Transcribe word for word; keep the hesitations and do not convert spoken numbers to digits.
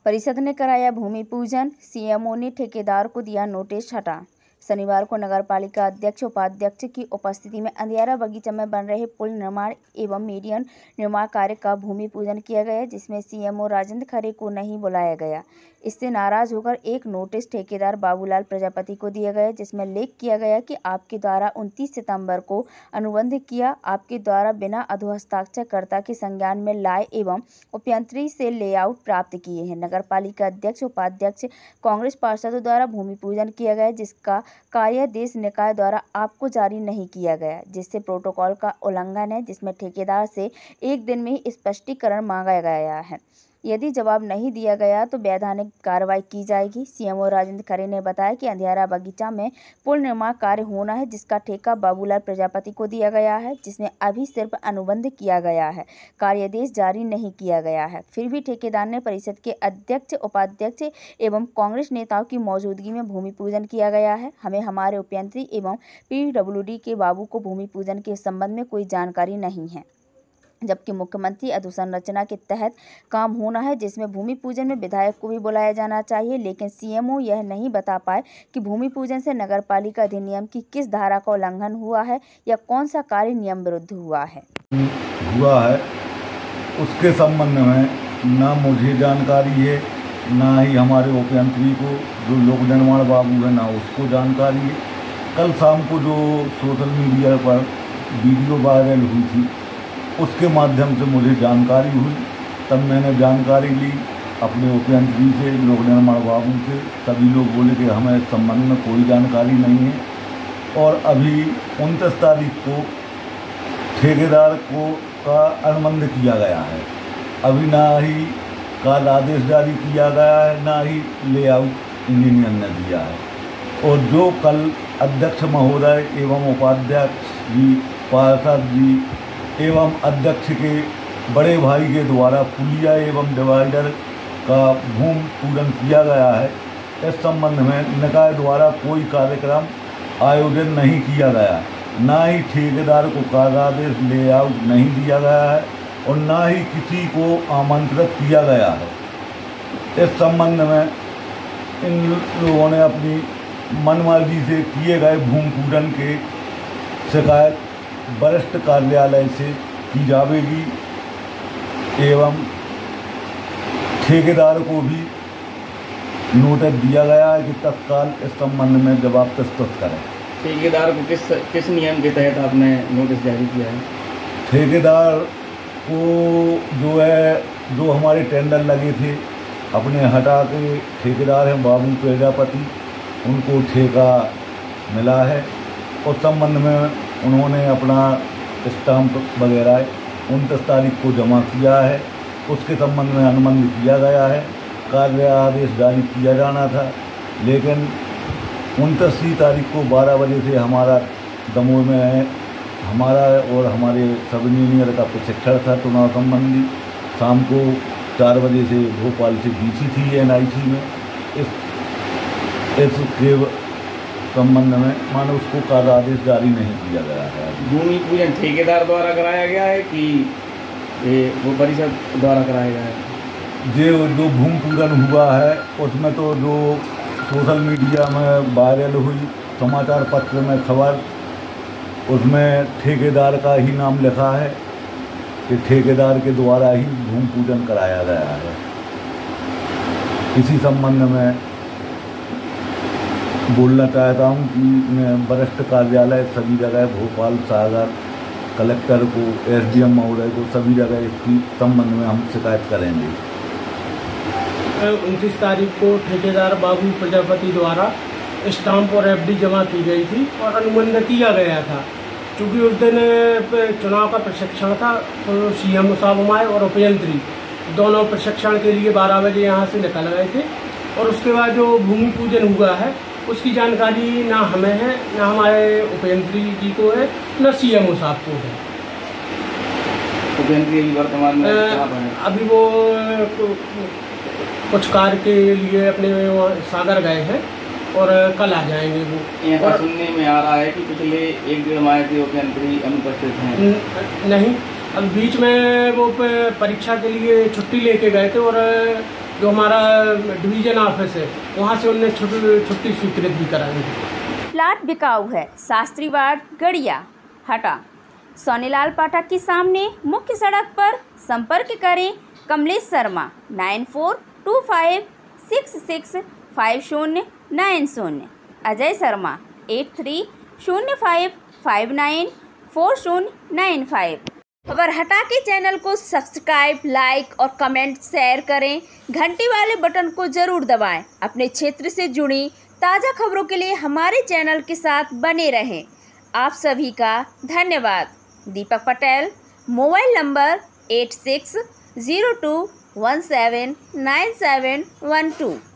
परिषद ने कराया भूमि पूजन, सीएमओ ने ठेकेदार को दिया नोटिस हटा। शनिवार को नगरपालिका अध्यक्ष उपाध्यक्ष की उपस्थिति में अंधियारा बगीचा में बन रहे पुल निर्माण एवं मीडियन निर्माण कार्य का भूमि पूजन किया गया, जिसमें सीएमओ राजेंद्र खरे को नहीं बुलाया गया। इससे नाराज होकर एक नोटिस ठेकेदार बाबूलाल प्रजापति को दिया गया, जिसमें लेख किया गया कि आपके द्वारा उनतीस सितंबर को अनुबंध किया, आपके द्वारा बिना अधोहस्ताक्षरकर्ता के संज्ञान में लाए एवं उपयंत्री से लेआउट प्राप्त किए हैं। नगरपालिका अध्यक्ष उपाध्यक्ष कांग्रेस पार्षदों द्वारा भूमि पूजन किया गया, जिसका कार्यादेश निकाय द्वारा आपको जारी नहीं किया गया, जिससे प्रोटोकॉल का उल्लंघन है, जिसमें ठेकेदार से एक दिन में ही स्पष्टीकरण मांगा गया है। यदि जवाब नहीं दिया गया तो वैधानिक कार्रवाई की जाएगी। सीएमओ राजेंद्र खरे ने बताया कि अंधियारा बगीचा में पुल निर्माण कार्य होना है, जिसका ठेका बाबूलाल प्रजापति को दिया गया है, जिसमें अभी सिर्फ अनुबंध किया गया है, कार्यादेश जारी नहीं किया गया है। फिर भी ठेकेदार ने परिषद के अध्यक्ष उपाध्यक्ष एवं कांग्रेस नेताओं की मौजूदगी में भूमि पूजन किया गया है। हमें हमारे उपयंत्री एवं पीडब्ल्यूडी के बाबू को भूमि पूजन के संबंध में कोई जानकारी नहीं है, जबकि मुख्यमंत्री अधोसंरचना के तहत काम होना है, जिसमें भूमि पूजन में विधायक को भी बुलाया जाना चाहिए। लेकिन सीएमओ यह नहीं बता पाए कि भूमि पूजन से नगरपालिका अधिनियम की किस धारा का उल्लंघन हुआ है या कौन सा कार्य नियम विरुद्ध हुआ है हुआ है उसके संबंध में ना मुझे जानकारी है, ना ही हमारे उपयंत्री को जो लोक निर्माण बाबू है, ना उसको जानकारी है। कल शाम को जो सोशल मीडिया पर वीडियो वायरल हुई थी, उसके माध्यम से मुझे जानकारी हुई, तब मैंने जानकारी ली अपने उपयंत्री से, लोक निर्माण बाबू से। सभी लोग बोले कि हमें इस संबंध में कोई जानकारी नहीं है। और अभी उनतीस तारीख को ठेकेदार को का अनुबंध किया गया है। अभी ना ही काल आदेश जारी किया गया है, ना ही लेआउट इंजीनियर ने दिया है। और जो कल अध्यक्ष महोदय एवं उपाध्यक्ष जी, पार्षद जी एवं अध्यक्ष के बड़े भाई के द्वारा पुलिया एवं डिवाइडर का भूमि पूजन किया गया है, इस संबंध में निकाय द्वारा कोई कार्यक्रम आयोजन नहीं किया गया, ना ही ठेकेदार को कार्यादेश लेआउट नहीं दिया गया है और ना ही किसी को आमंत्रित किया गया है। इस संबंध में इन लोगों ने अपनी मनमर्जी से किए गए भूमि पूजन के शिकायत वरिष्ठ कार्यालय से की जाएगी एवं ठेकेदार को भी नोटिस दिया गया है कि तत्काल इस संबंध में जवाब प्रस्तुत करें। ठेकेदार को किस किस नियम के तहत आपने नोटिस जारी किया है? ठेकेदार को जो है, जो हमारे टेंडर लगे थे अपने हटा के ठेकेदार हैं बाबू प्रजापति, उनको ठेका मिला है। उस संबंध में उन्होंने अपना स्टाम्प वगैरह उनतीस तारीख को जमा किया है, उसके संबंध में अनुबंध किया गया है, कार्य आदेश जारी किया जाना था। लेकिन उनतीसवीं तारीख को बारह बजे से हमारा दमोह में है, हमारा और हमारे सब इंजीनियर का प्रशिक्षण था चुनाव संबंधी। शाम को चार बजे से भोपाल से बीसी थी एन आई सी में। इस इसके संबंध में मानो उसको कार्यादेश जारी नहीं किया गया है। भूमि पूजन ठेकेदार द्वारा कराया गया है कि ये वो परिषद द्वारा कराया गया है? जो जो भूमि पूजन हुआ है उसमें तो जो सोशल मीडिया में वायरल हुई समाचार पत्र में खबर, उसमें ठेकेदार का ही नाम लिखा है कि ठेकेदार के द्वारा ही भूमि पूजन कराया गया है। इसी संबंध में बोलना चाहता हूँ कि मैं वरिष्ठ कार्यालय सभी जगह भोपाल, सागर, कलेक्टर को, एसडीएम महोदय को, सभी जगह इसकी संबंध में हम शिकायत करेंगे। उनतीस तारीख को ठेकेदार बाबू प्रजापति द्वारा स्टाम्प और एफडी जमा की गई थी और अनुबंध किया गया था। चूँकि उस दिन चुनाव का प्रशिक्षण था, तो सीएम साहब हमारे और उपयंत्री दोनों प्रशिक्षण के लिए बारह बजे यहाँ से निकल गए थे। और उसके बाद जो भूमि पूजन हुआ है उसकी जानकारी ना हमें है, ना हमारे उपयंत्री जी को है, ना सीएमओ साहब को है। उपयंत्री वर्तमान में अभी वो कुछ कार्य के लिए अपने सागर गए हैं और कल आ जाएंगे वो। यहाँ सुनने में आ रहा है कि पिछले एक डेढ़ माह के उपयंत्री अनुपस्थित हैं। नहीं, अब बीच में वो परीक्षा के लिए छुट्टी लेके गए थे और जो हमारा डिवीज़न ऑफिस है वहाँ से उन्हें छुट्टी छुट्टी स्वीकृत भी कराई। प्लाट बिकाऊ है, शास्त्री वार्ड गड़िया हटा सोनीलाल पाठक के सामने मुख्य सड़क पर। संपर्क करें Kamlesh Sharma nine four two five six six five शून्य नाइन शून्य, अजय शर्मा एट थ्री शून्य फाइव फाइव नाइन फोर शून्य नाइन फाइव। खबर हटा के चैनल को सब्सक्राइब, लाइक और कमेंट शेयर करें। घंटी वाले बटन को जरूर दबाएं। अपने क्षेत्र से जुड़ी ताज़ा खबरों के लिए हमारे चैनल के साथ बने रहें। आप सभी का धन्यवाद। Deepak Patel, mobile number eight six zero two one seven nine seven one to.